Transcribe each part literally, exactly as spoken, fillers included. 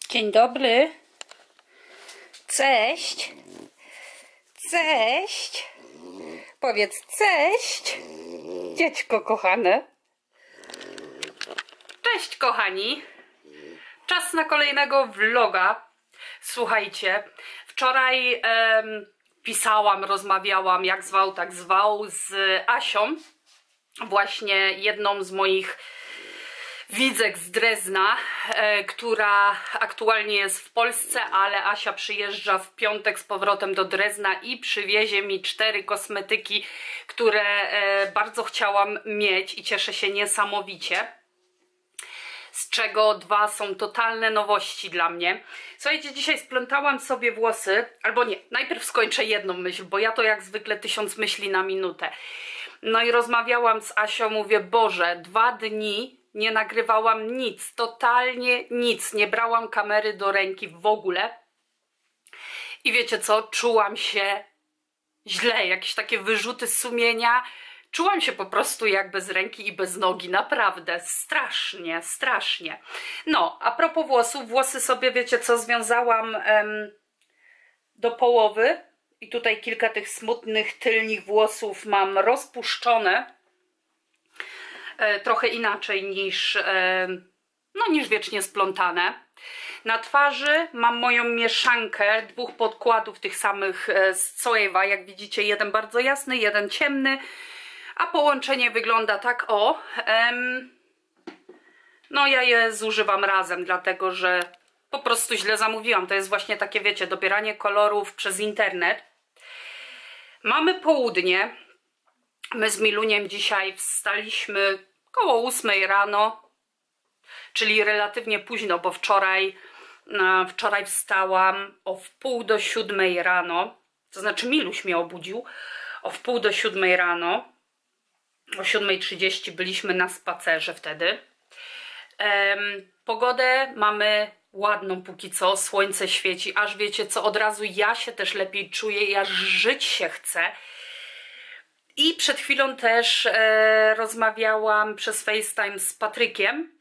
Dzień dobry. Cześć. Cześć. Powiedz cześć. Dziecko kochane. Cześć kochani. Czas na kolejnego vloga. Słuchajcie, wczoraj em, pisałam, rozmawiałam, jak zwał, tak zwał, z Asią. Właśnie jedną z moich widzek z Drezna, e, która aktualnie jest w Polsce, ale Asia przyjeżdża w piątek z powrotem do Drezna i przywiezie mi cztery kosmetyki, które e, bardzo chciałam mieć i cieszę się niesamowicie. Z czego dwa są totalne nowości dla mnie. Słuchajcie, dzisiaj splątałam sobie włosy, albo nie, najpierw skończę jedną myśl, bo ja to jak zwykle tysiąc myśli na minutę. No i rozmawiałam z Asią, mówię, Boże, dwa dni nie nagrywałam nic, totalnie nic, nie brałam kamery do ręki w ogóle. I wiecie co, czułam się źle, jakieś takie wyrzuty sumienia. Czułam się po prostu jak bez ręki i bez nogi, naprawdę, strasznie, strasznie. No, a propos włosów, włosy sobie, wiecie co, związałam em, do połowy i tutaj kilka tych smutnych, tylnych włosów mam rozpuszczone, e, trochę inaczej niż, e, no, niż wiecznie splątane. Na twarzy mam moją mieszankę dwóch podkładów tych samych e, z Zoewa, jak widzicie, jeden bardzo jasny, jeden ciemny. A połączenie wygląda tak, o, em, no ja je zużywam razem, dlatego że po prostu źle zamówiłam. To jest właśnie takie, wiecie, dobieranie kolorów przez internet. Mamy południe. My z Miluniem dzisiaj wstaliśmy koło ósmej rano, czyli relatywnie późno, bo wczoraj, no, wczoraj wstałam o wpół do siódmej rano. To znaczy Miluś mnie obudził o wpół do siódmej rano. O siódmej trzydzieści byliśmy na spacerze wtedy. Um, pogodę mamy ładną póki co, słońce świeci, aż wiecie co, od razu ja się też lepiej czuję i aż żyć się chce. I przed chwilą też e, rozmawiałam przez FaceTime z Patrykiem.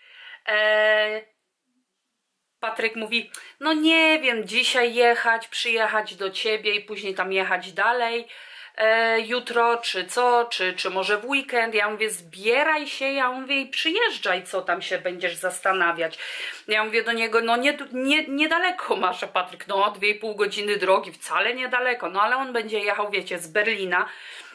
E, Patryk mówi, no nie wiem, dzisiaj jechać, przyjechać do ciebie i później tam jechać dalej. E, jutro, czy co, czy, czy może w weekend. Ja mówię, zbieraj się, ja mówię, i przyjeżdżaj, co tam się będziesz zastanawiać. Ja mówię do niego, no nie, nie, niedaleko masz, a Patryk, no dwie i pół godziny drogi, wcale niedaleko, no ale on będzie jechał, wiecie, z Berlina,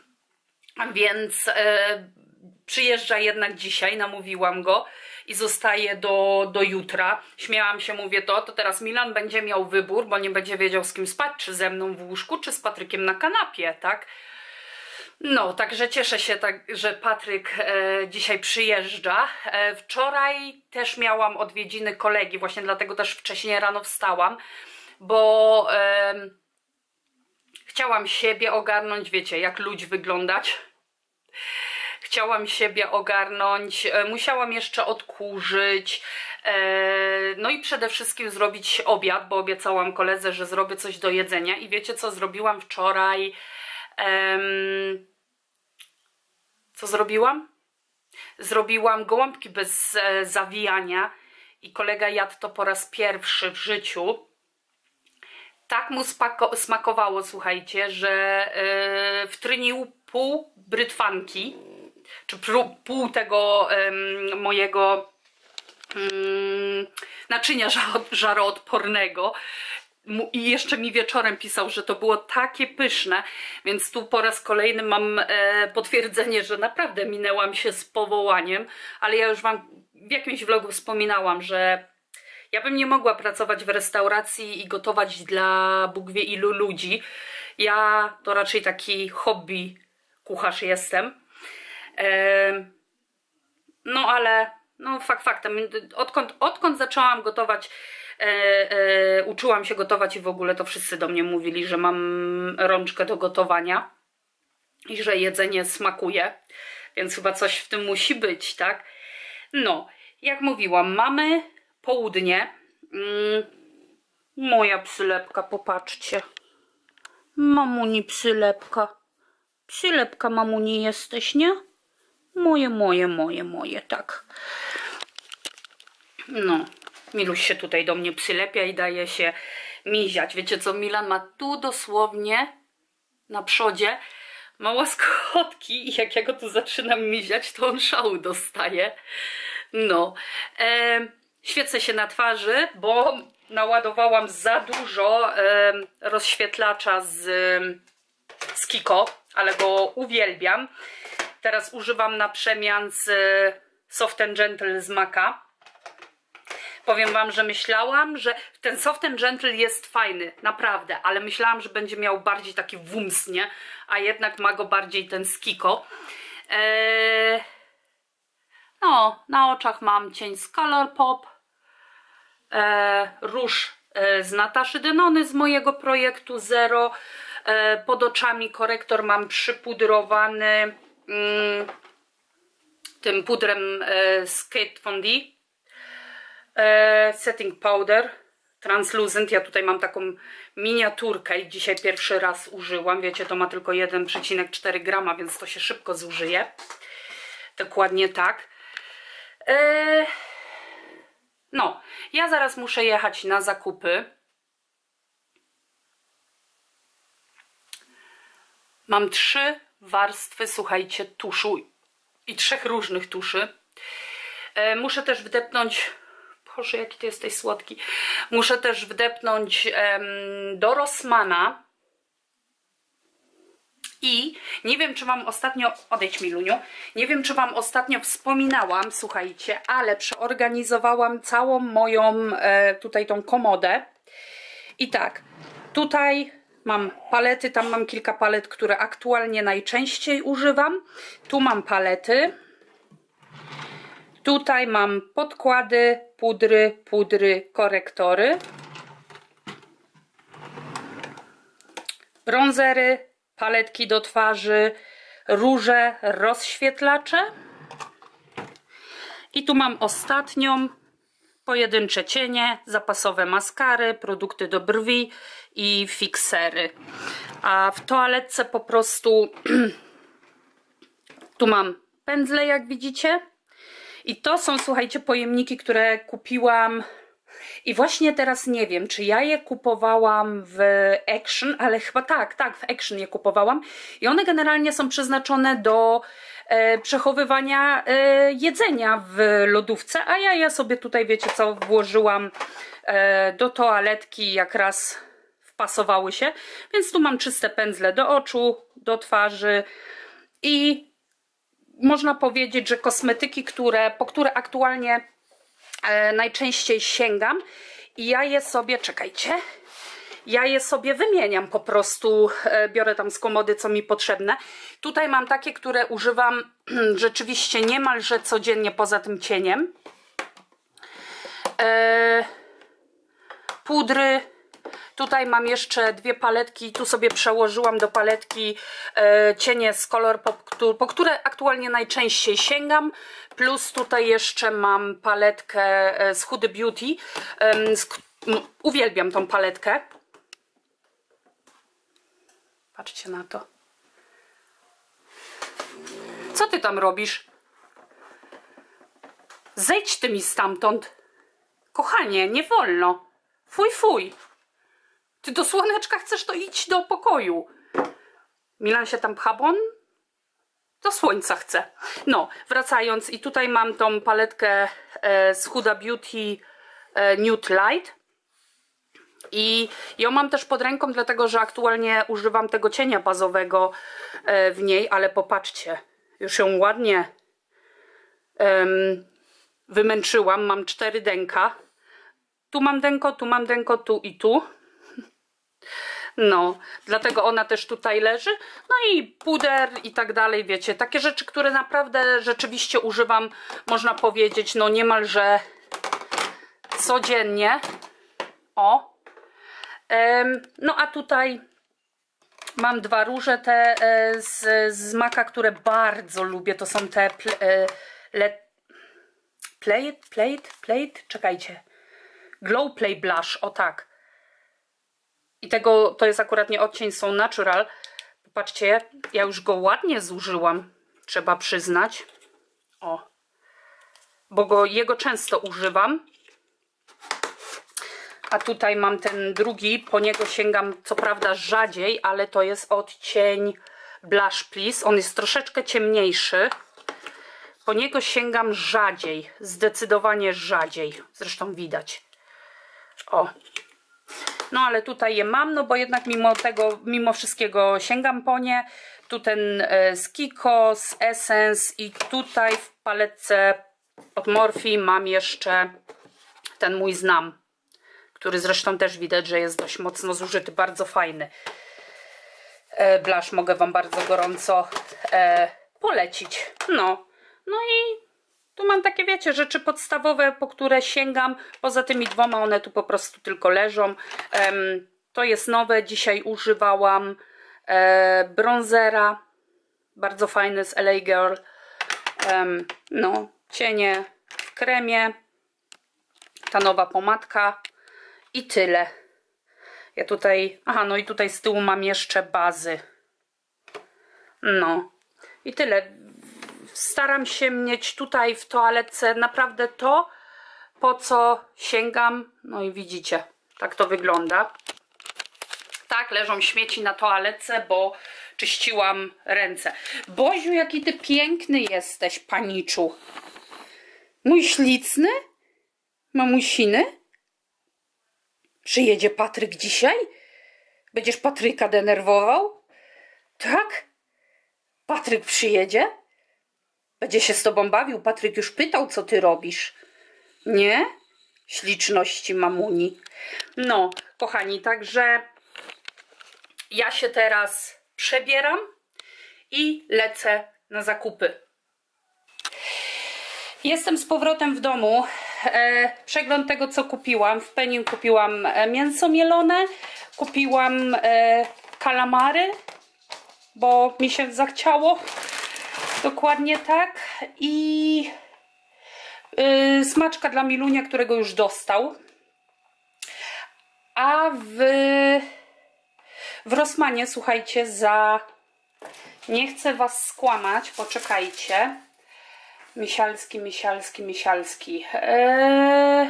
więc e, przyjeżdża jednak dzisiaj, namówiłam go i zostaje do, do jutra. Śmiałam się, mówię to, to teraz Milan będzie miał wybór, bo nie będzie wiedział z kim spać, czy ze mną w łóżku, czy z Patrykiem na kanapie, tak? No, także cieszę się, tak, że Patryk e, dzisiaj przyjeżdża. E, wczoraj też miałam odwiedziny kolegi, właśnie dlatego też wcześniej rano wstałam, bo e, chciałam siebie ogarnąć, wiecie, jak ludź wyglądać. Chciałam siebie ogarnąć, musiałam jeszcze odkurzyć, no i przede wszystkim zrobić obiad, bo obiecałam koledze, że zrobię coś do jedzenia. I wiecie co zrobiłam wczoraj? Co zrobiłam? Zrobiłam gołąbki bez zawijania i kolega jadł to po raz pierwszy w życiu. Tak mu smakowało, słuchajcie, że wtrynił pół brytwanki, czy pół tego um, mojego um, naczynia żaroodpornego. I jeszcze mi wieczorem pisał, że to było takie pyszne, więc tu po raz kolejny mam e, potwierdzenie, że naprawdę minęłam się z powołaniem, ale ja już wam w jakimś vlogu wspominałam, że ja bym nie mogła pracować w restauracji i gotować dla Bóg wie ilu ludzi. Ja to raczej taki hobby kucharz jestem. No ale no fakt faktem, odkąd, odkąd zaczęłam gotować, e, e, uczyłam się gotować i w ogóle to wszyscy do mnie mówili, że mam rączkę do gotowania i że jedzenie smakuje, więc chyba coś w tym musi być, tak? No, jak mówiłam, mamy południe. Mm, moja psylepka, popatrzcie. Mamuni psylepka. Psylepka mamuni jesteś, nie? Moje, moje, moje, moje, tak. No. Miluś się tutaj do mnie przylepia i daje się miziać. Wiecie co, Milan ma tu dosłownie na przodzie ma łaskotki i jak ja go tu zaczynam miziać, to on szału dostaje. No. E, świecę się na twarzy, bo naładowałam za dużo e, rozświetlacza z, z Kiko, ale go uwielbiam. Teraz używam na przemian z Soft and Gentle z Maca. Powiem wam, że myślałam, że ten Soft and Gentle jest fajny, naprawdę, ale myślałam, że będzie miał bardziej taki wums, nie? A jednak ma go bardziej ten z Kiko. Eee... No, na oczach mam cień z Colourpop, eee, róż e, z Nataszy Denony z mojego projektu Zero. Eee, pod oczami korektor mam przypudrowany mm, tym pudrem e, z Kat Von D. E, setting powder translucent. Ja tutaj mam taką miniaturkę i dzisiaj pierwszy raz użyłam. Wiecie, to ma tylko jeden przecinek cztery grama, więc to się szybko zużyje. Dokładnie tak. E, no, ja zaraz muszę jechać na zakupy. Mam trzy warstwy, słuchajcie, tuszu i trzech różnych tuszy. E, muszę też wdepnąć. Boże, jaki ty jesteś słodki. Muszę też wdepnąć em, do Rossmana. I nie wiem, czy wam ostatnio... Odejdź, Miluniu. Nie wiem, czy wam ostatnio wspominałam, słuchajcie, ale przeorganizowałam całą moją e, tutaj tą komodę. I tak, tutaj mam palety, tam mam kilka palet, które aktualnie najczęściej używam. Tu mam palety. Tutaj mam podkłady, pudry, pudry, korektory, bronzery, paletki do twarzy, róże, rozświetlacze. I tu mam ostatnią, pojedyncze cienie, zapasowe maskary, produkty do brwi i fiksery. A w toaletce po prostu tu mam pędzle, jak widzicie. I to są, słuchajcie, pojemniki, które kupiłam i właśnie teraz nie wiem, czy ja je kupowałam w Action, ale chyba tak, tak, w Action je kupowałam. I one generalnie są przeznaczone do e, przechowywania e, jedzenia w lodówce, a ja je sobie tutaj, wiecie co, włożyłam e, do toaletki, jak raz wpasowały się. Więc tu mam czyste pędzle do oczu, do twarzy i można powiedzieć, że kosmetyki, które, po które aktualnie e, najczęściej sięgam i ja je sobie, czekajcie, ja je sobie wymieniam po prostu, e, biorę tam z komody, co mi potrzebne. Tutaj mam takie, które używam rzeczywiście niemalże codziennie poza tym cieniem. E, pudry. Tutaj mam jeszcze dwie paletki, tu sobie przełożyłam do paletki e, cienie z Colourpop, po które aktualnie najczęściej sięgam. Plus tutaj jeszcze mam paletkę e, z Huda Beauty. E, z, m, uwielbiam tą paletkę. Patrzcie na to. Co ty tam robisz? Zejdź ty mi stamtąd. Kochanie, nie wolno. Fuj, fuj. Ty do słoneczka chcesz, to idź do pokoju. Milan się tam pcha, bo on do słońca chce. No, wracając, i tutaj mam tą paletkę e, z Huda Beauty e, Nude Light. I ją mam też pod ręką, dlatego że aktualnie używam tego cienia bazowego e, w niej, ale popatrzcie, już ją ładnie em, wymęczyłam. Mam cztery denka. Tu mam denko, tu mam denko, tu i tu. No, dlatego ona też tutaj leży. No i puder i tak dalej, wiecie, takie rzeczy, które naprawdę rzeczywiście używam, można powiedzieć, no niemalże codziennie. O. Ym, no a tutaj mam dwa róże te e, z, z Maca, które bardzo lubię. To są te pl, e, le, plate, plate, plate, czekajcie. Glow Play Blush, o tak. I tego, to jest akurat nie odcień, są natural. Popatrzcie, ja już go ładnie zużyłam, trzeba przyznać. O, bo go, jego często używam. A tutaj mam ten drugi, po niego sięgam co prawda rzadziej, ale to jest odcień Blush Please. On jest troszeczkę ciemniejszy. Po niego sięgam rzadziej, zdecydowanie rzadziej. Zresztą widać. O. No ale tutaj je mam, no bo jednak mimo tego, mimo wszystkiego sięgam po nie. Tu ten e, z Kiko, z Essence i tutaj w paletce od Morphe mam jeszcze ten mój Znam, który zresztą też widać, że jest dość mocno zużyty, bardzo fajny. E, blush mogę Wam bardzo gorąco e, polecić. No, no i tu mam takie, wiecie, rzeczy podstawowe, po które sięgam. Poza tymi dwoma one tu po prostu tylko leżą. Um, to jest nowe, dzisiaj używałam e, bronzera. Bardzo fajny z L A Girl. Um, no, cienie w kremie. Ta nowa pomadka. I tyle. Ja tutaj... Aha, no i tutaj z tyłu mam jeszcze bazy. No. I tyle. Staram się mieć tutaj w toaletce naprawdę to, po co sięgam. No i widzicie, tak to wygląda. Tak, leżą śmieci na toaletce, bo czyściłam ręce. Boziu, jaki ty piękny jesteś, paniczu. Mój ślicny? Mamusiny? Przyjedzie Patryk dzisiaj? Będziesz Patryka denerwował? Tak? Patryk przyjedzie? Będzie się z tobą bawił. Patryk już pytał, co ty robisz. Nie? Śliczności mamuni. No, kochani, także ja się teraz przebieram i lecę na zakupy. Jestem z powrotem w domu. E, przegląd tego, co kupiłam. W Penny kupiłam mięso mielone. Kupiłam e, kalamary, bo mi się zachciało. Dokładnie tak. I yy, smaczka dla Milunia, którego już dostał. A w, w Rossmanie, słuchajcie, za... Nie chcę was skłamać, poczekajcie. Misialski, Misialski, Misialski. Yy,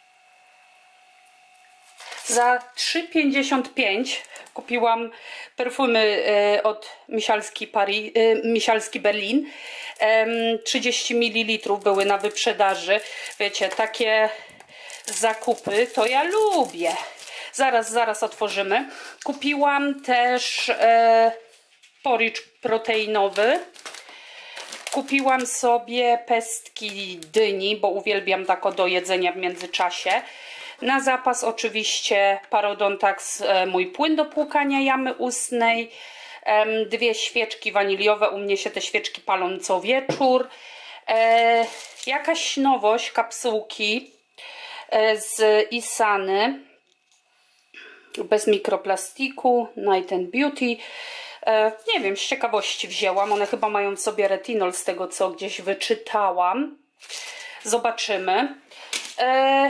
za trzy pięćdziesiąt pięć kupiłam perfumy y, od Misialski, Paris, y, Misialski Berlin. Y, trzydzieści mililitrów były na wyprzedaży. Wiecie, takie zakupy to ja lubię. Zaraz, zaraz otworzymy. Kupiłam też y, porridge proteinowy. Kupiłam sobie pestki dyni, bo uwielbiam tako do jedzenia w międzyczasie. Na zapas oczywiście Parodontax, mój płyn do płukania jamy ustnej. Dwie świeczki waniliowe, u mnie się te świeczki palą co wieczór. E, jakaś nowość, kapsułki z Isany. Bez mikroplastiku, Night and Beauty. E, nie wiem, z ciekawości wzięłam. One chyba mają w sobie retinol, z tego co gdzieś wyczytałam. Zobaczymy. E,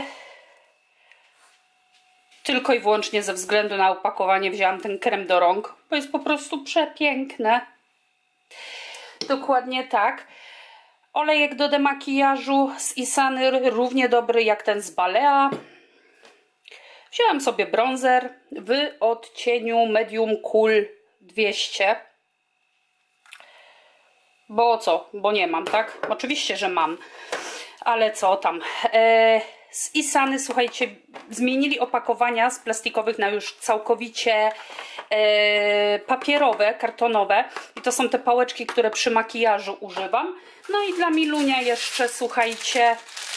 Tylko i wyłącznie ze względu na opakowanie wzięłam ten krem do rąk, bo jest po prostu przepiękne. Dokładnie tak. Olejek do demakijażu z Isany, równie dobry jak ten z Balea. Wzięłam sobie bronzer w odcieniu Medium Cool dwieście. Bo co? Bo nie mam, tak? Oczywiście, że mam. Ale co tam? Eee... Z Isany, słuchajcie, zmienili opakowania z plastikowych na już całkowicie e, papierowe, kartonowe. I to są te pałeczki, które przy makijażu używam. No i dla Milunia jeszcze, słuchajcie,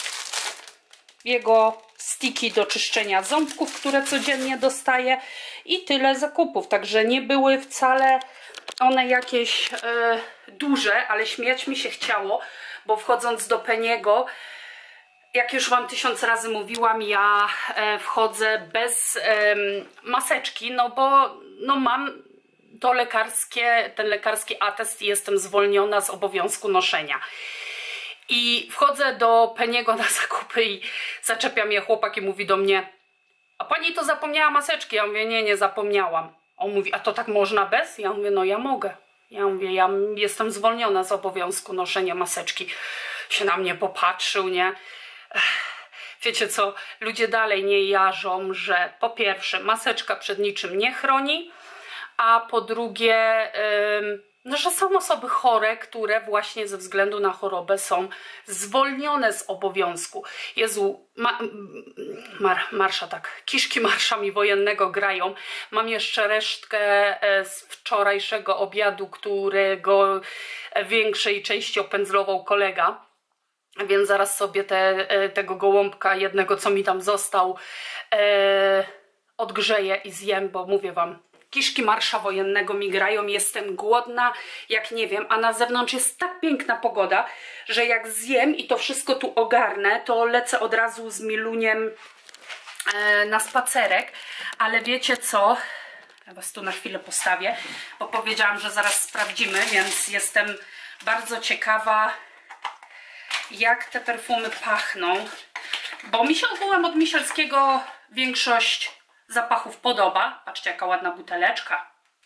jego stiki do czyszczenia ząbków, które codziennie dostaję. I tyle zakupów. Także nie były wcale one jakieś e, duże, ale śmiać mi się chciało, bo wchodząc do Penny'ego, jak już wam tysiąc razy mówiłam, ja e, wchodzę bez e, maseczki, no bo no mam to lekarskie, ten lekarski atest i jestem zwolniona z obowiązku noszenia. I wchodzę do Penny'ego na zakupy i zaczepia mnie chłopak i mówi do mnie: a pani to zapomniała maseczki? Ja mówię: nie, nie zapomniałam. On mówi: a to tak można bez? Ja mówię: no ja mogę. Ja mówię: ja jestem zwolniona z obowiązku noszenia maseczki. Się na mnie popatrzył, nie? wiecie co, ludzie dalej nie jarzą, że po pierwsze maseczka przed niczym nie chroni, a po drugie, yy, no, że są osoby chore, które właśnie ze względu na chorobę są zwolnione z obowiązku. Jezu, ma, mar, marsza tak, kiszki marszami wojennego grają. Mam jeszcze resztkę z wczorajszego obiadu, którego w większej części opędzlował kolega. Więc zaraz sobie te, tego gołąbka jednego, co mi tam został, e, odgrzeję i zjem, bo mówię wam, kiszki marsza wojennego mi grają, jestem głodna, jak nie wiem, a na zewnątrz jest tak piękna pogoda, że jak zjem i to wszystko tu ogarnę, to lecę od razu z Miluniem e, na spacerek, ale wiecie co? Ja was tu na chwilę postawię, bo powiedziałam, że zaraz sprawdzimy, więc jestem bardzo ciekawa, jak te perfumy pachną, bo mi się ogółem od Michelskiego większość zapachów podoba. Patrzcie, jaka ładna buteleczka.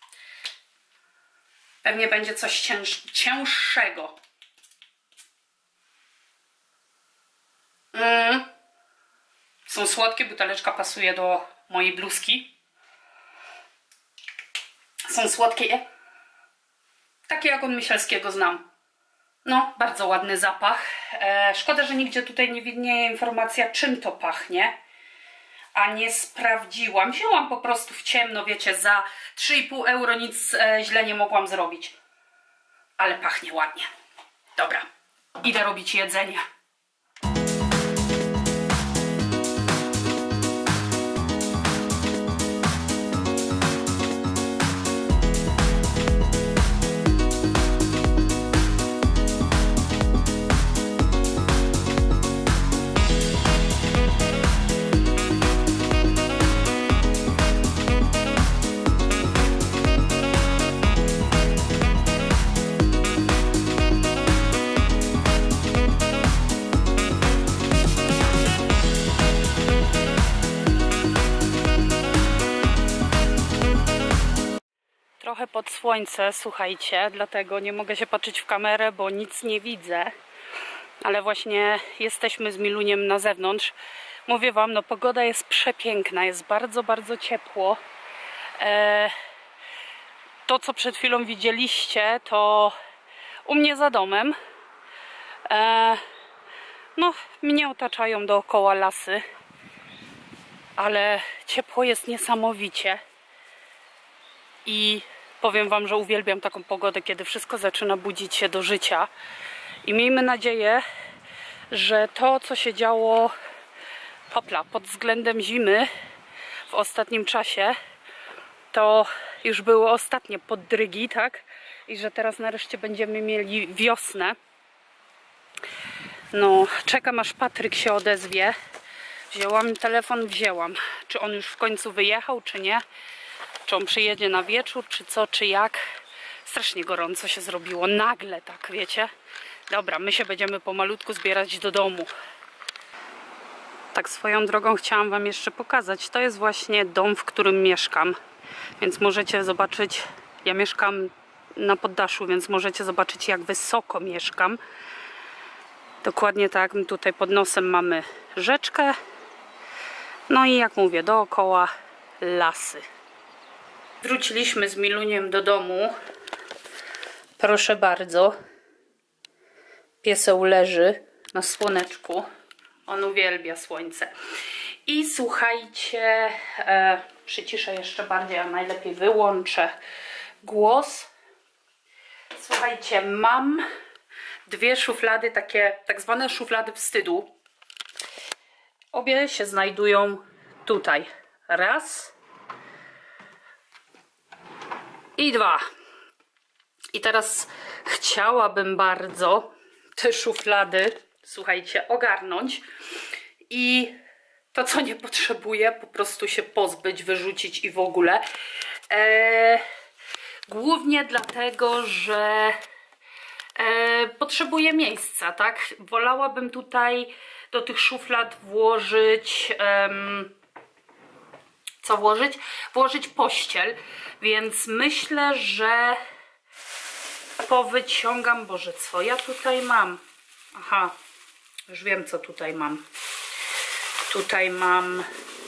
Pewnie będzie coś cięż, cięższego. Mm. Są słodkie, buteleczka pasuje do mojej bluzki. Są słodkie, takie jak od Michelskiego znam. No, bardzo ładny zapach. E, szkoda, że nigdzie tutaj nie widnieje informacja, czym to pachnie. A nie sprawdziłam. Wzięłam po prostu w ciemno, wiecie, za trzy i pół euro nic e, źle nie mogłam zrobić. Ale pachnie ładnie. Dobra, idę robić jedzenie. Trochę pod słońce, słuchajcie, dlatego nie mogę się patrzeć w kamerę, bo nic nie widzę. Ale właśnie jesteśmy z Miluniem na zewnątrz. Mówię wam, no pogoda jest przepiękna, jest bardzo, bardzo ciepło. E, to, co przed chwilą widzieliście, to u mnie za domem. E, no, mnie otaczają dookoła lasy, ale ciepło jest niesamowicie. I powiem wam, że uwielbiam taką pogodę, kiedy wszystko zaczyna budzić się do życia. I miejmy nadzieję, że to, co się działo hopla, pod względem zimy w ostatnim czasie, to już były ostatnie poddrygi, tak? I że teraz nareszcie będziemy mieli wiosnę. No, czekam, aż Patryk się odezwie. Wzięłam telefon, wzięłam. Czy on już w końcu wyjechał, czy nie? Czy on przyjedzie na wieczór, czy co, czy jak. Strasznie gorąco się zrobiło, nagle tak, wiecie. Dobra, my się będziemy pomalutku zbierać do domu. Tak swoją drogą chciałam wam jeszcze pokazać. To jest właśnie dom, w którym mieszkam. Więc możecie zobaczyć, ja mieszkam na poddaszu, więc możecie zobaczyć, jak wysoko mieszkam. Dokładnie tak, tutaj pod nosem mamy rzeczkę. No i jak mówię, dookoła lasy. Wróciliśmy z Miluniem do domu. Proszę bardzo. Pieseł leży na słoneczku. On uwielbia słońce. I słuchajcie, e, przyciszę jeszcze bardziej, a najlepiej wyłączę głos. Słuchajcie, mam dwie szuflady, takie tak zwane szuflady wstydu. Obie się znajdują tutaj. Raz i dwa. I teraz chciałabym bardzo te szuflady, słuchajcie, ogarnąć i to, co nie potrzebuję, po prostu się pozbyć, wyrzucić i w ogóle. E, głównie dlatego, że e, potrzebuję miejsca, tak? Wolałabym tutaj do tych szuflad włożyć... Em, co włożyć? Włożyć pościel, więc myślę, że powyciągam... Boże, co ja tutaj mam? Aha, już wiem, co tutaj mam. Tutaj mam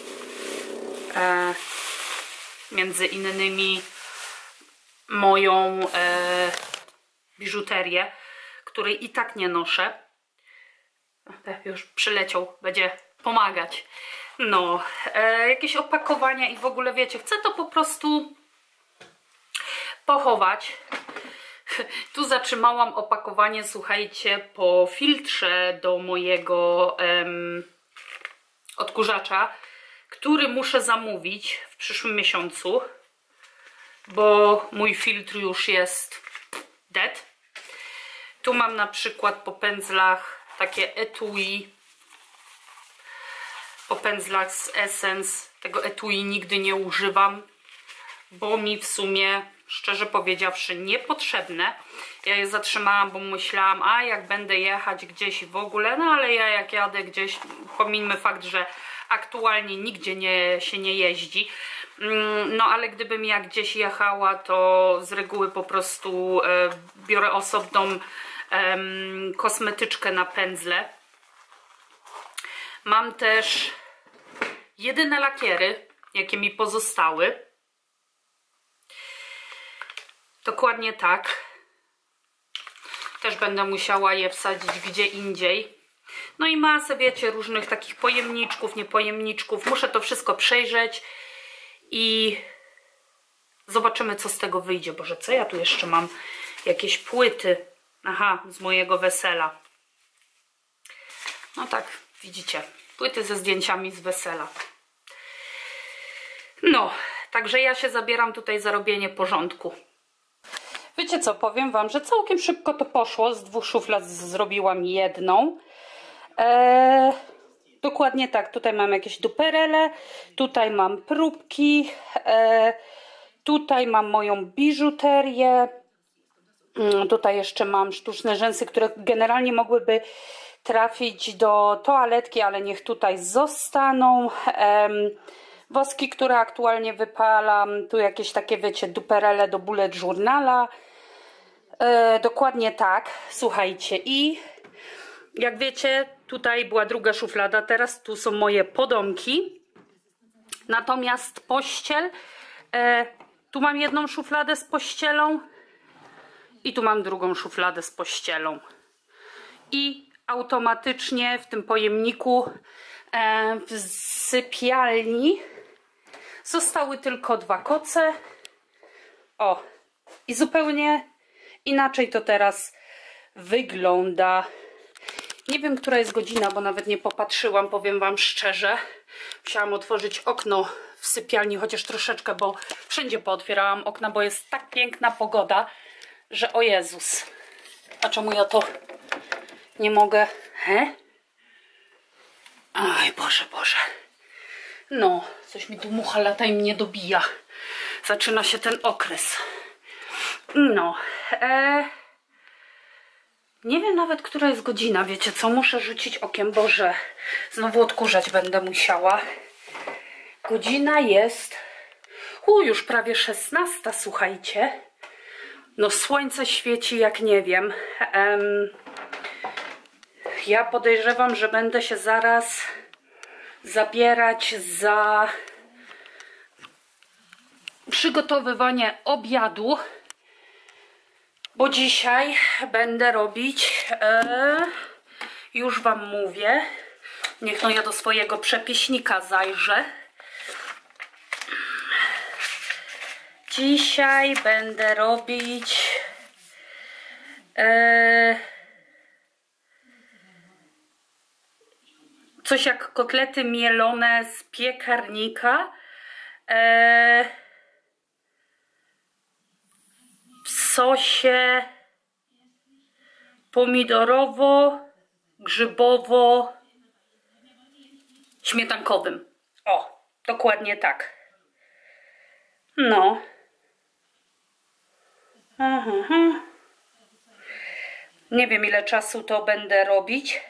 e, między innymi moją e, biżuterię, której i tak nie noszę. Już przyleciał, będzie pomagać. No, e, jakieś opakowania i w ogóle wiecie, chcę to po prostu pochować. Tu zatrzymałam opakowanie, słuchajcie, po filtrze do mojego em, odkurzacza, który muszę zamówić w przyszłym miesiącu, bo mój filtr już jest dead. Tu mam na przykład po pędzlach takie etui, po pędzlach z Essence. Tego etui nigdy nie używam, bo mi w sumie, szczerze powiedziawszy, niepotrzebne. Ja je zatrzymałam, bo myślałam, a jak będę jechać gdzieś w ogóle, no ale ja jak jadę gdzieś, pomińmy fakt, że aktualnie nigdzie nie, się nie jeździ, no ale gdybym ja gdzieś jechała, to z reguły po prostu e, biorę osobną e, kosmetyczkę na pędzle. Mam też jedyne lakiery, jakie mi pozostały. Dokładnie tak. Też będę musiała je wsadzić gdzie indziej. No i masę, wiecie, różnych takich pojemniczków, niepojemniczków. Muszę to wszystko przejrzeć i zobaczymy, co z tego wyjdzie. Boże, co ja tu jeszcze mam? Jakieś płyty. Aha, z mojego wesela. No tak, widzicie. Płyty ze zdjęciami z wesela. No, także ja się zabieram tutaj za robienie porządku. Wiecie co, powiem wam, że całkiem szybko to poszło. Z dwóch szuflad zrobiłam jedną. Eee, dokładnie tak, tutaj mam jakieś duperele, tutaj mam próbki, eee, tutaj mam moją biżuterię, eee, tutaj jeszcze mam sztuczne rzęsy, które generalnie mogłyby trafić do toaletki, ale niech tutaj zostaną. Eee, woski, które aktualnie wypalam, tu jakieś takie, wiecie, duperele do bullet journala. E, dokładnie tak, słuchajcie, i jak wiecie, tutaj była druga szuflada, teraz tu są moje podomki, natomiast pościel, e, tu mam jedną szufladę z pościelą i tu mam drugą szufladę z pościelą i automatycznie w tym pojemniku e, w sypialni zostały tylko dwa koce. O, i zupełnie inaczej to teraz wygląda. Nie wiem, która jest godzina, bo nawet nie popatrzyłam, powiem wam szczerze. Musiałam otworzyć okno w sypialni, chociaż troszeczkę, bo wszędzie pootwierałam okna, bo jest tak piękna pogoda, że o Jezus. A czemu ja to nie mogę? He? Aj, Boże, Boże. No, coś mi tu mucha lata i mnie dobija. Zaczyna się ten okres. No, e... nie wiem nawet, która jest godzina, wiecie co, muszę rzucić okiem, Boże, znowu odkurzać będę musiała. Godzina jest, u, już prawie szesnasta, słuchajcie. No, słońce świeci jak nie wiem. Um, ja podejrzewam, że będę się zaraz zabierać za przygotowywanie obiadu, bo dzisiaj będę robić, e, już wam mówię, niech no ja do swojego przepiśnika zajrzę. Dzisiaj będę robić e, coś jak kotlety mielone z piekarnika. E, w sosie pomidorowo-grzybowo-śmietankowym. O, dokładnie tak. No. Aha, aha. Nie wiem, ile czasu to będę robić,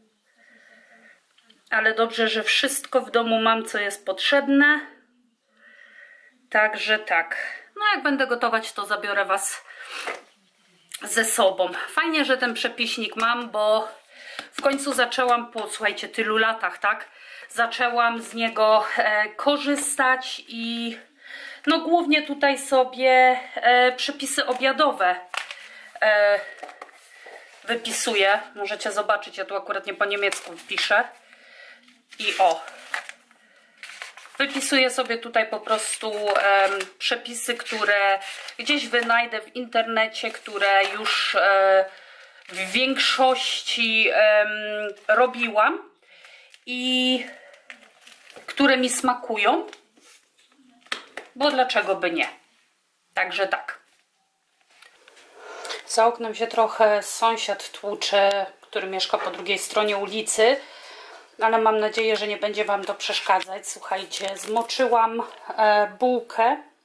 ale dobrze, że wszystko w domu mam, co jest potrzebne. Także tak. No jak będę gotować, to zabiorę was ze sobą. Fajnie, że ten przepiśnik mam, bo w końcu zaczęłam po, słuchajcie, tylu latach, tak? zaczęłam z niego e, korzystać i no głównie tutaj sobie e, przepisy obiadowe e, wypisuję. Możecie zobaczyć, ja tu akurat nie po niemiecku piszę. I o, wypisuję sobie tutaj po prostu e, przepisy, które gdzieś wynajdę w internecie, które już e, w większości e, robiłam i które mi smakują, bo dlaczego by nie? Także tak. Za oknem się trochę sąsiad tłucze, który mieszka po drugiej stronie ulicy, ale mam nadzieję, że nie będzie Wam to przeszkadzać. Słuchajcie, zmoczyłam e, bułkę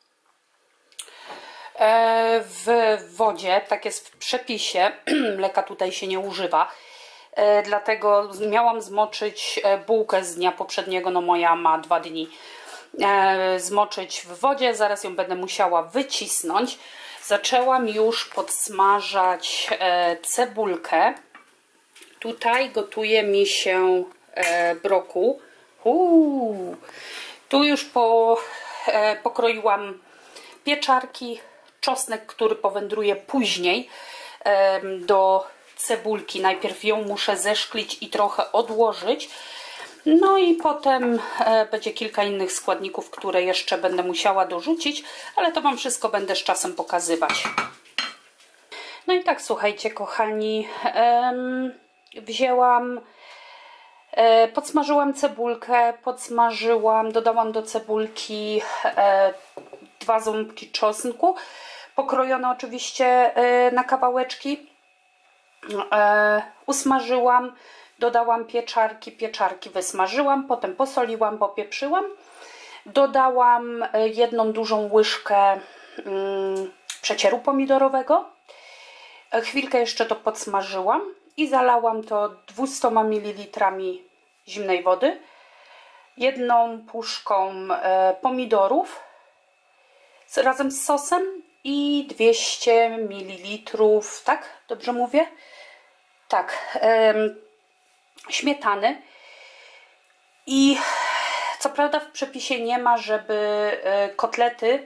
e, w wodzie, tak jest w przepisie, mleka tutaj się nie używa, e, dlatego miałam zmoczyć bułkę z dnia poprzedniego, no moja ma dwa dni, e, zmoczyć w wodzie, zaraz ją będę musiała wycisnąć. Zaczęłam już podsmażać e, cebulkę. Tutaj gotuje mi się e, brokuł. Uuu. Tu już po, e, pokroiłam pieczarki, czosnek, który powędruje później e, do cebulki. Najpierw ją muszę zeszklić i trochę odłożyć. No i potem e, będzie kilka innych składników, które jeszcze będę musiała dorzucić, ale to Wam wszystko będę z czasem pokazywać. No i tak, słuchajcie, kochani, em, wzięłam, e, podsmażyłam cebulkę, podsmażyłam, dodałam do cebulki e, dwa ząbki czosnku, pokrojone oczywiście e, na kawałeczki, e, usmażyłam. Dodałam pieczarki, pieczarki wysmażyłam, potem posoliłam, popieprzyłam. Dodałam jedną dużą łyżkę mm, przecieru pomidorowego. Chwilkę jeszcze to podsmażyłam i zalałam to dwiema mililitrami zimnej wody. Jedną puszką e, pomidorów z, razem z sosem i dwieście mililitrów, tak? Dobrze mówię? Tak. E, śmietany i co prawda w przepisie nie ma, żeby kotlety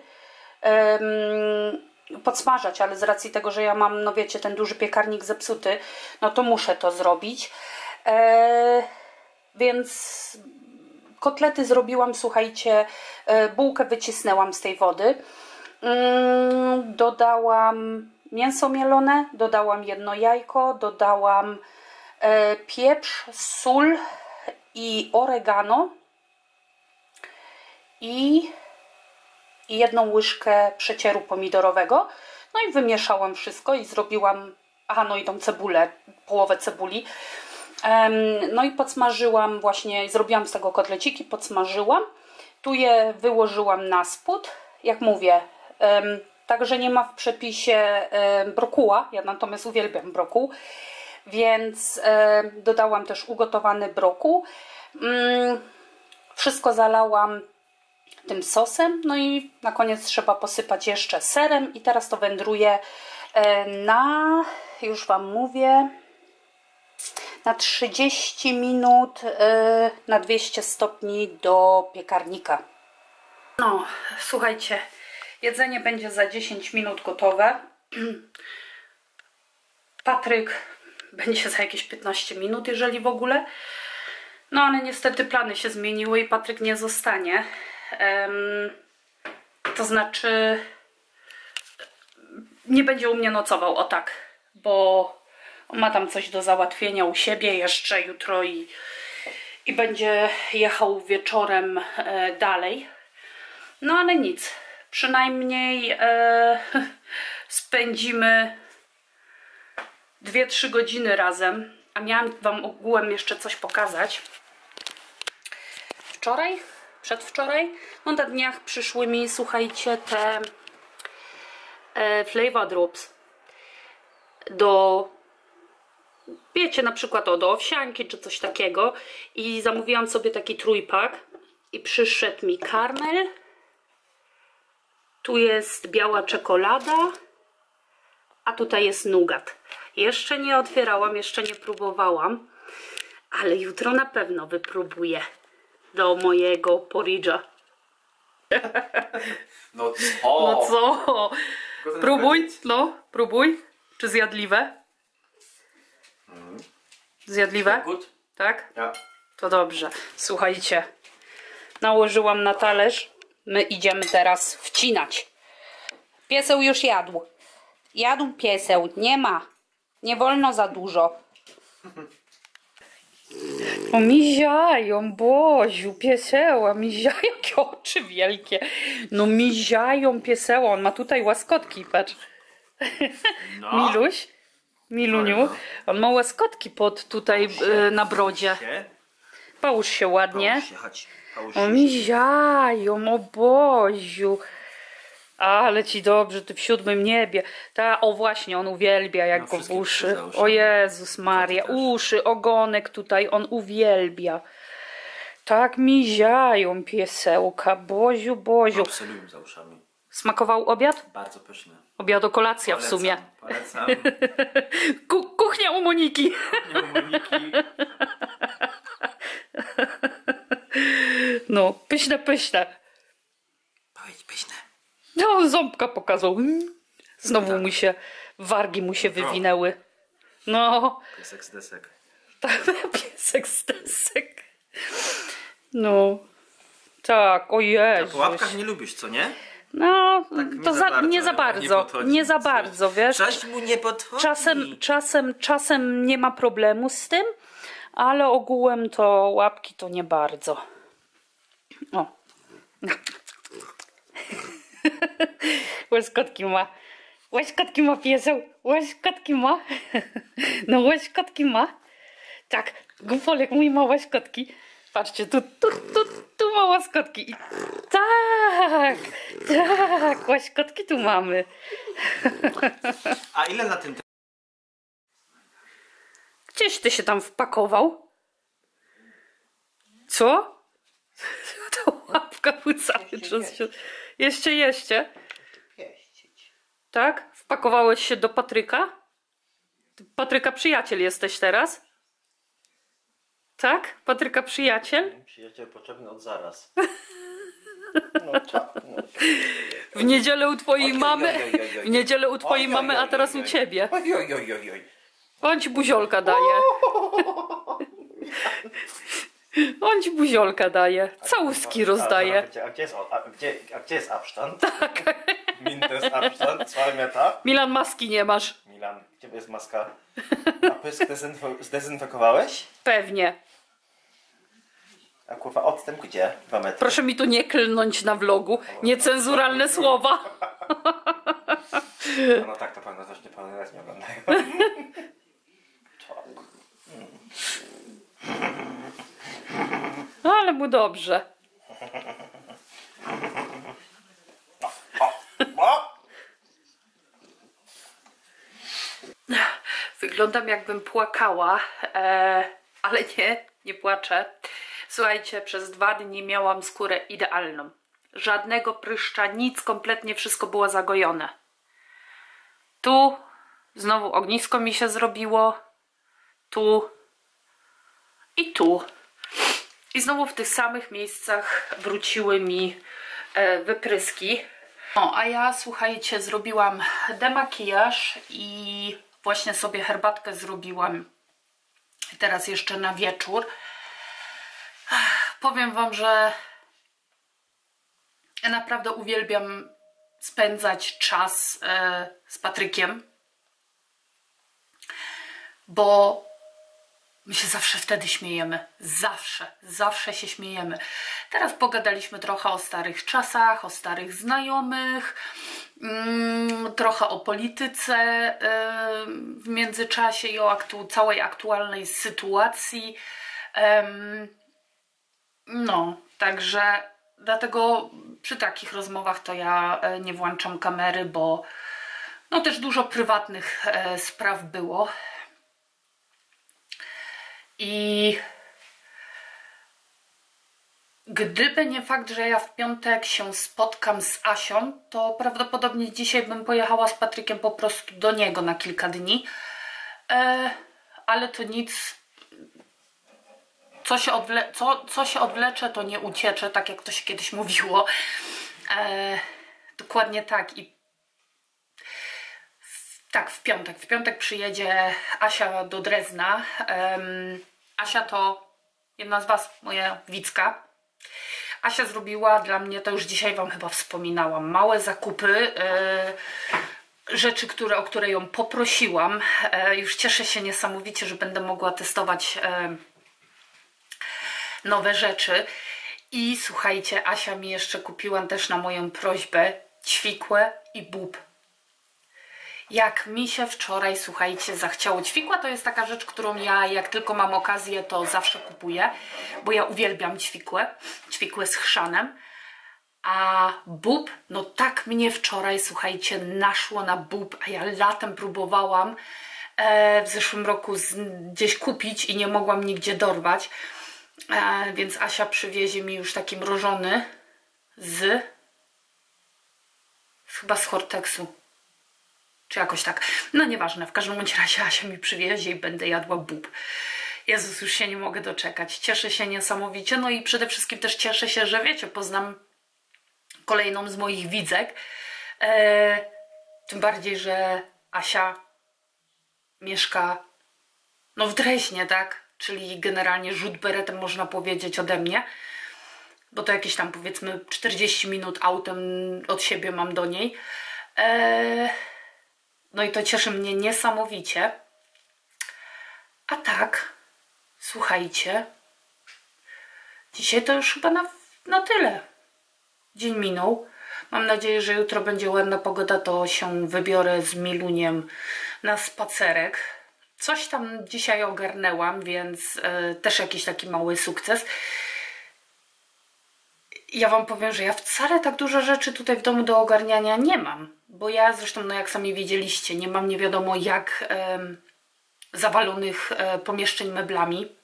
um, podsmażać, ale z racji tego, że ja mam, no wiecie, ten duży piekarnik zepsuty, no to muszę to zrobić. E, więc kotlety zrobiłam, słuchajcie, bułkę wycisnęłam z tej wody. Um, dodałam mięso mielone, dodałam jedno jajko, dodałam pieprz, sól i oregano i, i jedną łyżkę przecieru pomidorowego. No i wymieszałam wszystko i zrobiłam, aha, no i tą cebulę, połowę cebuli. No i podsmażyłam właśnie, zrobiłam z tego kotleciki, podsmażyłam. Tu je wyłożyłam na spód, jak mówię. Także nie ma w przepisie brokuła, ja natomiast uwielbiam brokuł. Więc e, dodałam też ugotowany brokuł. Mm, wszystko zalałam tym sosem. No i na koniec trzeba posypać jeszcze serem. I teraz to wędruje e, na, już Wam mówię, na trzydzieści minut e, na dwieście stopni do piekarnika. No, słuchajcie, jedzenie będzie za dziesięć minut gotowe. Patryk będzie za jakieś piętnaście minut, jeżeli w ogóle. No ale niestety plany się zmieniły i Patryk nie zostanie. Um, to znaczy nie będzie u mnie nocował, o tak. Bo on ma tam coś do załatwienia u siebie jeszcze jutro i, i będzie jechał wieczorem e, dalej. No ale nic. Przynajmniej e, spędzimy dwie trzy godziny razem, a miałam Wam ogółem jeszcze coś pokazać. Wczoraj, przedwczoraj, no na dniach przyszły mi, słuchajcie, te e, flavor drops do, wiecie, na przykład o, do owsianki czy coś takiego i zamówiłam sobie taki trójpak i przyszedł mi karmel, tu jest biała czekolada, a tutaj jest nougat. Jeszcze nie otwierałam, jeszcze nie próbowałam, ale jutro na pewno wypróbuję. do mojego porridge'a. No co? No co? Próbuj, no, próbuj. Czy zjadliwe? Zjadliwe? Good? Tak? Ja. To dobrze. Słuchajcie, nałożyłam na talerz. My idziemy teraz wcinać. Pieseł już jadł. Jadł pieseł. Nie ma. Nie wolno za dużo. O, miziają, Boziu, pieseła, miziają, jakie oczy wielkie. No miziają pieseła, on ma tutaj łaskotki, patrz. No. Miluś, Miluniu, on ma łaskotki pod tutaj y, na brodzie. Połóż się ładnie. Połóż się, chodź. Połóż O, się. miziają, o Boziu. Ale ci dobrze, ty w siódmym niebie. Ta, o właśnie, on uwielbia jak No, go w wszystkie uszy. psy za uszami. O Jezus Maria, To ty też. uszy, ogonek tutaj, on uwielbia. Tak miziają piesełka, Boziu, Boziu. Absoluję za uszami. Smakował obiad? Bardzo pyszne. Obiado kolacja w sumie. Polecam. Ku kuchnia u Moniki. Nie u Moniki. No, pyszne, pyszne. Powiedz pyszne. No, ząbka pokazał. Znowu mu się, wargi mu się wywinęły. No, Piesek z desek. tak, piesek z desek. No, tak, o A Jezus. po łapkach nie lubisz, co nie? No, Tak, nie to za za, bardzo, nie za nie bardzo, podchodzi. nie za bardzo, wiesz. Coś mu nie podchodzi. Czasem, czasem, czasem nie ma problemu z tym, ale ogółem to łapki to nie bardzo. O. Łaskotki ma. Łaskotki ma pieseł. Łaskotki ma. No łaskotki ma. Tak, Gufolek mój ma łaskotki. Patrzcie, tu, tu, tu, tu ma łaskotki. I tak, tak, łaskotki tu mamy. A ile na tym... Gdzieś ty się tam wpakował? Co? Ta łapka był cały czas się... Jeszcze, jeszcze. Tak? Wpakowałeś się do Patryka? Ty, Patryka przyjaciel jesteś teraz? Tak? Patryka przyjaciel? Przyjaciel potrzebny od zaraz. W niedzielę u twojej Oj, oj, mamy, oj, oj, oj, oj. w niedzielę u twojej Oj, oj, mamy, a oj, teraz oj, u oj. ciebie. Oj, oj, oj, oj, oj. On ci buziolka daje. On ci buziolka daje. Całuski rozdaje. A gdzie, a gdzie jest, a gdzie, a gdzie jest Abstand? Tak. Mintes Abstand, zwei Meter. Milan, maski nie masz. Milan, gdzie jest maska? A pysk zdezynfo- zdezynfekowałeś? Pewnie. A kurwa, odstęp gdzie? Dwa metry. Proszę mi tu nie klnąć na vlogu. Niecenzuralne słowa. No, no tak, to pewno też niepełnoletni oglądają. Czok. Ale mu dobrze. O! Wyglądam jakbym płakała, e, ale nie, nie płaczę. Słuchajcie, przez dwa dni miałam skórę idealną. Żadnego pryszcza, nic, kompletnie wszystko było zagojone. Tu znowu ognisko mi się zrobiło. Tu i tu. I znowu w tych samych miejscach wróciły mi e, wypryski. O, a ja, słuchajcie, zrobiłam demakijaż i właśnie sobie herbatkę zrobiłam. I teraz jeszcze na wieczór. Powiem wam, że ja naprawdę uwielbiam spędzać czas e, z Patrykiem, bo my się zawsze wtedy śmiejemy. Zawsze, zawsze się śmiejemy. Teraz pogadaliśmy trochę o starych czasach, o starych znajomych, mm, trochę o polityce yy, w międzyczasie i o aktu całej aktualnej sytuacji. Yy, no, także dlatego przy takich rozmowach to ja nie włączam kamery, bo no też dużo prywatnych e, spraw było. I gdyby nie fakt, że ja w piątek się spotkam z Asią, to prawdopodobnie dzisiaj bym pojechała z Patrykiem po prostu do niego na kilka dni. E, ale to nic. co się, odwle co, co się odwlecze, to nie uciecze, tak jak to się kiedyś mówiło. E, dokładnie tak. I w, tak, w piątek. W piątek przyjedzie Asia do Drezna. Um, Asia to jedna z Was, moja Wicka. Asia zrobiła dla mnie, to już dzisiaj Wam chyba wspominałam, małe zakupy. E, rzeczy, które, o które ją poprosiłam. E, już cieszę się niesamowicie, że będę mogła testować e, nowe rzeczy. I słuchajcie, Asia mi jeszcze kupiła też na moją prośbę ćwikłę i bób. Jak mi się wczoraj, słuchajcie, zachciało. Ćwikła to jest taka rzecz, którą ja jak tylko mam okazję, to zawsze kupuję, bo ja uwielbiam ćwikłę, ćwikłę z chrzanem. A bób, no tak mnie wczoraj, słuchajcie, naszło na bób, a ja latem próbowałam e, w zeszłym roku z, gdzieś kupić i nie mogłam nigdzie dorwać. E, więc Asia przywiezie mi już taki mrożony z, chyba z Hortexu, czy jakoś tak. No nieważne, w każdym bądź razie Asia mi przywiezie i będę jadła bób. Jezus, już się nie mogę doczekać. Cieszę się niesamowicie, no i przede wszystkim też cieszę się, że wiecie, poznam kolejną z moich widzek. E, tym bardziej, że Asia mieszka no w Dreźnie, tak? Czyli generalnie rzut beretem można powiedzieć ode mnie. Bo to jakieś tam powiedzmy czterdzieści minut autem od siebie mam do niej. E, no i to cieszy mnie niesamowicie. A tak, słuchajcie, dzisiaj to już chyba na, na tyle. Dzień minął. Mam nadzieję, że jutro będzie ładna pogoda, to się wybiorę z Miluniem na spacerek. Coś tam dzisiaj ogarnęłam, więc e, też jakiś taki mały sukces. Ja Wam powiem, że ja wcale tak dużo rzeczy tutaj w domu do ogarniania nie mam. Bo ja zresztą, no jak sami wiedzieliście, nie mam nie wiadomo jak e, zawalonych e, pomieszczeń meblami.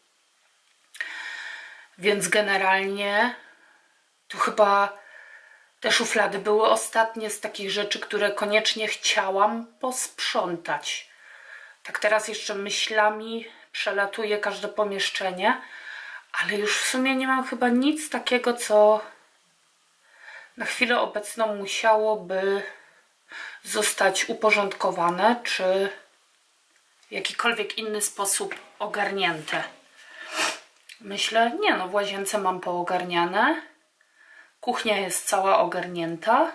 Więc generalnie tu chyba te szuflady były ostatnie z takich rzeczy, które koniecznie chciałam posprzątać. Tak teraz jeszcze myślami przelatuję każde pomieszczenie, ale już w sumie nie mam chyba nic takiego, co na chwilę obecną musiałoby zostać uporządkowane, czy w jakikolwiek inny sposób ogarnięte. Myślę, nie no, w łazience mam poogarniane. Kuchnia jest cała ogarnięta.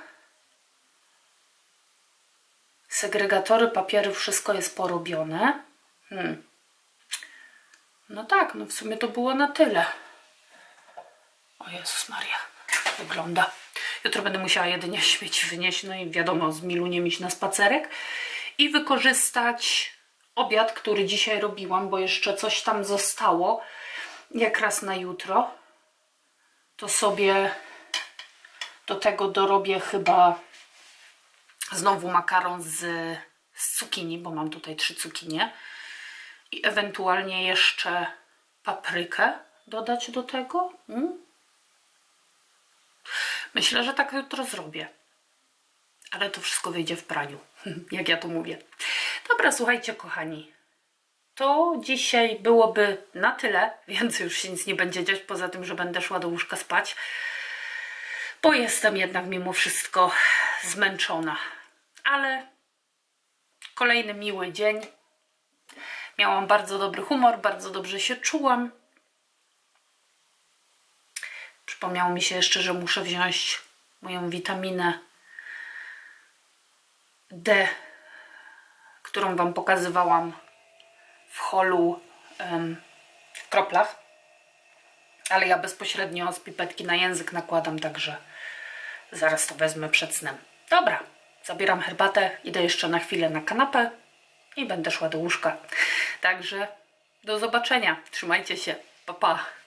Segregatory, papiery, wszystko jest porobione. Hmm. No tak, no w sumie to było na tyle. O Jezus Maria, wygląda. Jutro będę musiała jedynie śmieci wynieść, no i wiadomo, z Miluniem iść na spacerek i wykorzystać obiad, który dzisiaj robiłam, bo jeszcze coś tam zostało. Jak raz na jutro, to sobie do tego dorobię chyba znowu makaron z, z cukinii, bo mam tutaj trzy cukinie. I ewentualnie jeszcze paprykę dodać do tego. Hmm? Myślę, że tak jutro zrobię. Ale to wszystko wyjdzie w praniu, jak ja to mówię. Dobra, słuchajcie kochani. To dzisiaj byłoby na tyle, więcej już się nic nie będzie dziać, poza tym, że będę szła do łóżka spać. Bo jestem jednak mimo wszystko zmęczona. Ale kolejny miły dzień. Miałam bardzo dobry humor, bardzo dobrze się czułam. Przypomniało mi się jeszcze, że muszę wziąć moją witaminę D, którą Wam pokazywałam w holu um, w kroplach. Ale ja bezpośrednio z pipetki na język nakładam, także zaraz to wezmę przed snem. Dobra, zabieram herbatę, idę jeszcze na chwilę na kanapę i będę szła do łóżka. Także do zobaczenia. Trzymajcie się. Pa, pa.